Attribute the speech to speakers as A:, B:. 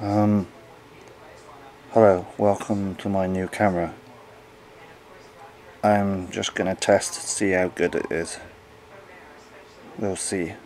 A: Um, Hello, welcome to my new camera. I'm just gonna test to see how good it is. We'll see.